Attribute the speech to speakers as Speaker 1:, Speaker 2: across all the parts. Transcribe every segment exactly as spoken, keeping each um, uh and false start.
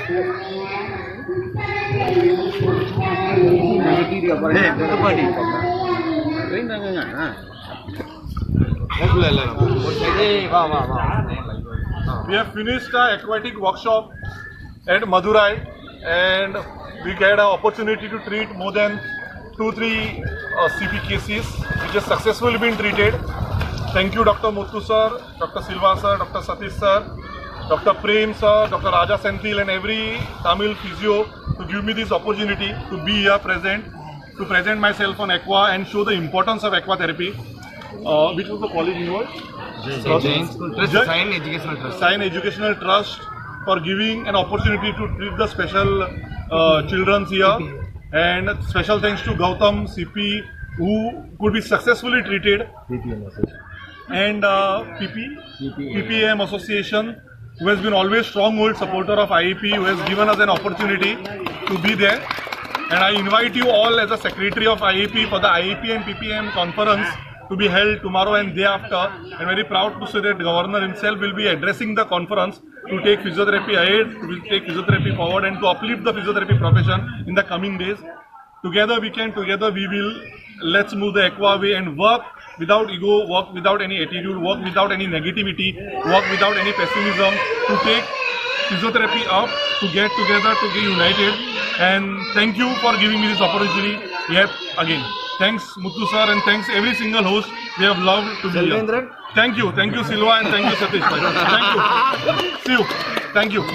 Speaker 1: We have finished our aquatic workshop at Madurai, and we get an opportunity to treat more than two, three uh, C P cases, which has successfully been treated. Thank you, Doctor Muthu sir, Doctor Silva sir, Doctor Satish sir, Doctor Prem sir, Doctor Raja Senthil, and every Tamil physio to give me this opportunity to be here present, to present myself on Aqua and show the importance of aqua therapy. Uh, which was the college involved?
Speaker 2: Jain Jain Educational Trust.
Speaker 1: Jain Educational Trust for giving an opportunity to treat the special uh, children here, and special thanks to Gautam C P who could be successfully treated, and uh, P P P P M Association who has been always stronghold supporter of I A P, who has given us an opportunity to be there. And I invite you all as a secretary of I A P for the I A P and P P M conference to be held tomorrow and day after. I'm very proud to say that the governor himself will be addressing the conference to take physiotherapy ahead, to take physiotherapy forward, and to uplift the physiotherapy profession in the coming days. Together we can, together we will. Let's move the Aqua way and work without ego, work without any attitude, work without any negativity, work without any pessimism, to take physiotherapy up, to get together, to get united. And thank you for giving me this opportunity yet again. Thanks Muthu sir, and thanks every single host. We have loved to be here. Thank you, thank you Silva, and thank you Satish. Thank you. See you. Thank you.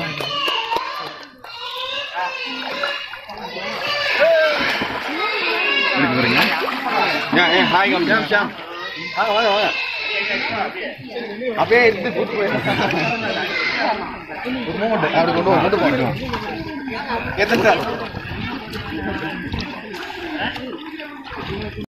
Speaker 2: Ya, eh, hai Om Jam Jam. Hai, hai, hai. Apa ini food ko? Food mo ada, ada kono, ada kono. Ketan sir.